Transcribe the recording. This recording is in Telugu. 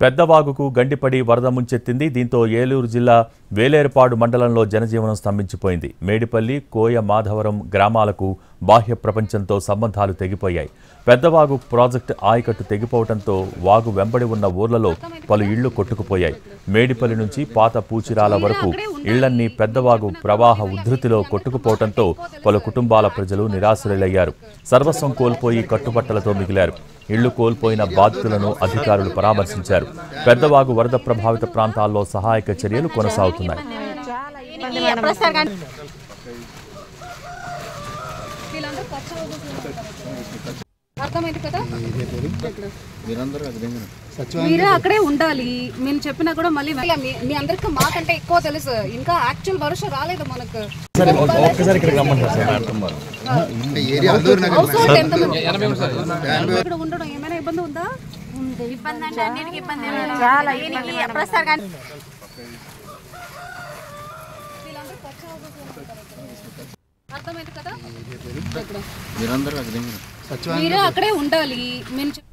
పెద్దవాగుకు గండిపడి వరద ముంచెత్తింది. దీంతో ఏలూరు జిల్లా వేలేరుపాడు మండలంలో జనజీవనం స్తంభించిపోయింది. మేడిపల్లి, కోయ, మాధవరం గ్రామాలకు బాహ్య ప్రపంచంతో సంబంధాలు తెగిపోయాయి. పెద్దవాగు ప్రాజెక్టు ఆయకట్టు తెగిపోవడంతో వాగు వెంబడి ఉన్న ఊర్లలో పలు ఇళ్లు కొట్టుకుపోయాయి. మేడిపల్లి నుంచి పాత పూచిరాల వరకు ఇళ్లన్నీ పెద్దవాగు ప్రవాహ ఉధృతిలో కొట్టుకుపోవడంతో పలు కుటుంబాల ప్రజలు నిరాశ్రయులయ్యారు. సర్వస్వం కోల్పోయి కట్టుబట్టలతో మిగిలారు. ఇళ్లు కోల్పోయిన బాధితులను అధికారులు పరామర్శించారు. పెద్దవాగు వరద ప్రభావిత ప్రాంతాల్లో సహాయక చర్యలు కొనసాగుతున్నాయి. మీరే అక్కడే ఉండాలి. మేము చెప్పినా కూడా మళ్ళీ మీ అందరికి మాకంటే ఎక్కువ తెలుసు. ఇంకా యాక్చువల్ వర్షం రాలేదు మనకు. ఉండడం ఏమైనా ఇబ్బంది ఉందా? ఇబ్బంది అంటే అన్నిటికీ ఇబ్బంది చాలా అర్థమైంది కదా. మీరే అక్కడే ఉండాలి. మేము